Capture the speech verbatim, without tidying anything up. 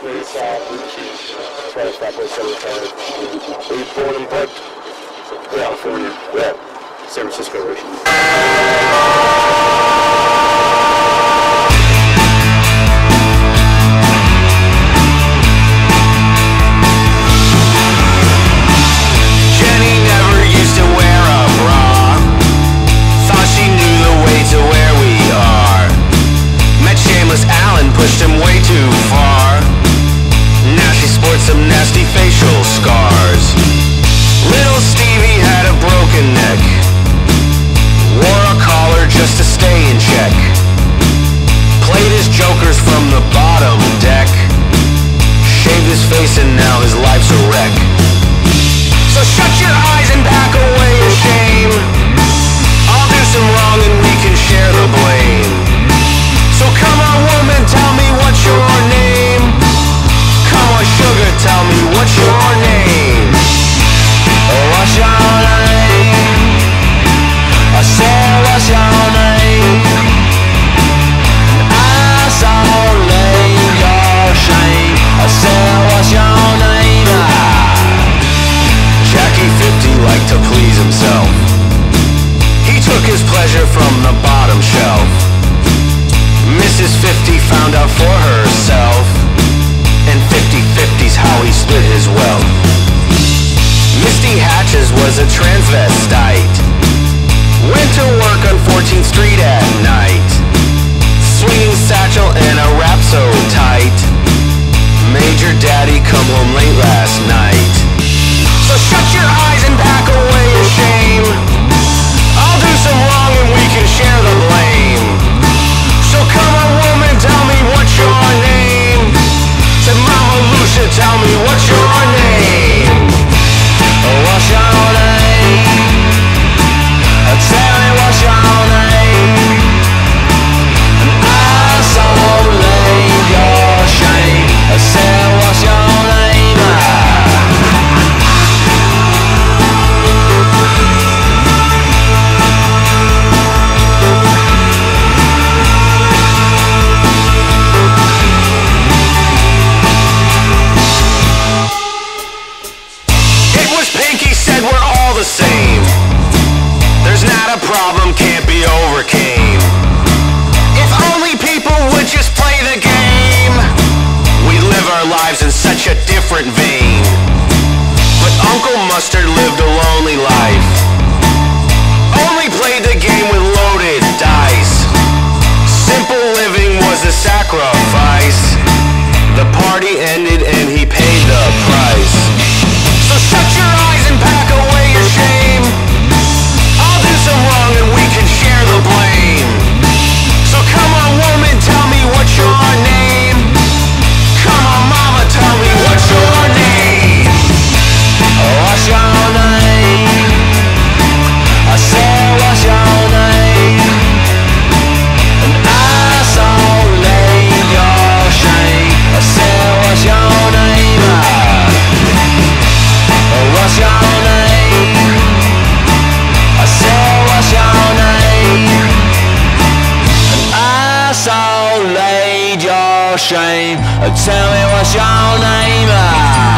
East Side, try to stop us every time. Were you born and bred? California. Yeah. San Francisco originally. Pushed him way too far. Now she sports some nasty facial scars. Little Stevie had a broken neck, wore a collar just to stay in check, played his jokers from the bottom deck, shaved his face and now his life's a wreck. So shut your eyes and back away in shame. I'll do some wrong and we can share the blame. So come on woman, tell me what's your name. Come on sugar, tell me what's your name. What's your name? I said what's your name. I saw lay your shame. I said what's your name. Ah. Jackie fifty liked to please himself. He took his pleasure from the bottom shelf. Missus fifty found out for herself, and fifty fifty's how he split his wealth. Misty Hatches was a transvestite, went to work on fourteenth street at night, swinging satchel and a rap so tight, made your daddy come home late last night. So shut your eyes and back away in shame. I'll do some wrong and we can share the blame. So come on woman, tell me what's your name. Said Mama Lucia, tell me what's your name. What's your name? Tell me what's your name. And I saw lay your shame. I said what's your name. Same. There's not a problem can't be overcame. If only people would just play the game, we'd live our lives in such a different vein. But Uncle Mustard lived a lonely life, only played the game with loaded dice. Simple living was a sacrifice. The party ended and he paid the price. So shut your eyes and back away your shame. I'll do some wrong and we can share the blame. So come on woman, tell me what's your name. Come on mama, tell me what's your name. What's your name? I said what's your name. And I saw lay your shame. I said what's your name. What's your name? I said what's your name. And I saw laid your shame. Tell me what's your name.